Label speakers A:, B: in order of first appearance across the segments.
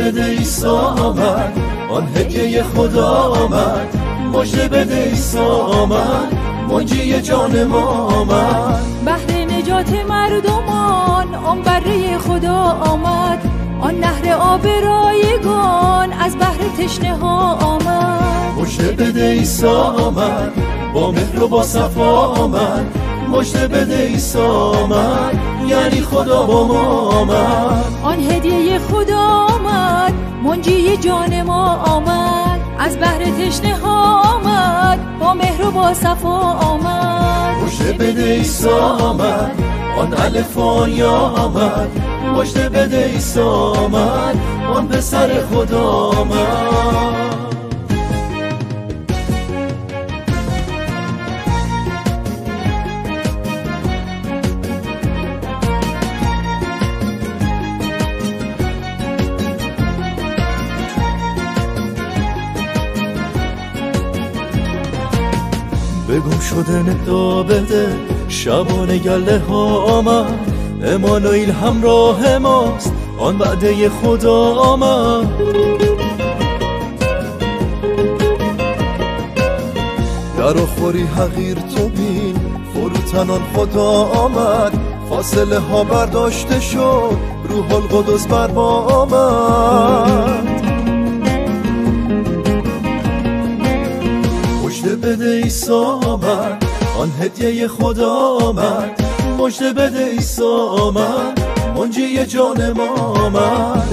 A: بده عیسی آمد، آن هدیه خدا آمد. مژده بده عیسی آمد، منجی جان ما آمد.
B: بهر نجات مردمان آن بره خدا آمد، آن نهر آب رایگان از بحر تشنه ها آمد.
A: مژده بده عیسی آمد، با مهر و با صفا آمد. مژده بده عیسی آمد، یعنی خدا با ما آمد.
B: آن هدیه خدا آمد، منجی جان ما آمد. از بحر تشنه ها آمد، با مهر و با صفا آمد.
A: مژده بده عیسی آمد، آن الف و آن یا آمد. مژده بده عیسی آمد، آن پسر خدا آمد. به گم شدن دابده شبانه گله ها آمد. امانوئیل همراه ماست، آن وعده خدا آمد. در و خوری حقیر تو بین، فروتنان خدا آمد. فاصله ها برداشته شد، روح القدس بر ما آمد. مژده بده عیسی آمد، آن هدیه خدا آمد. مژده بده عیسی آمد، منجی جان ما آمد.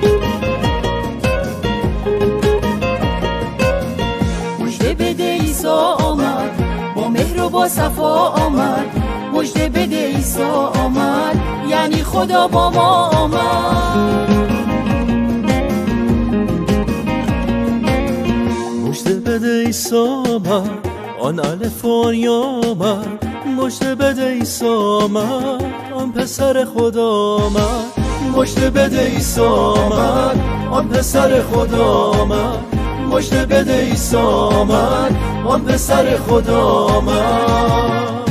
B: مژده بده عیسی آمد، با مهر و با صفا آمد. مژده بده عیسی آمد، یعنی خدا با ما آمد.
A: مژده بده عیسی آمد، آن الف و آن یا آمد. مژده بده عیسی آمد، آن پسر خدا آمد. مژده بده عیسی آمد، آن پسر خدا آمد. مژده بده عیسی آمد، آن پسر خدا آمد.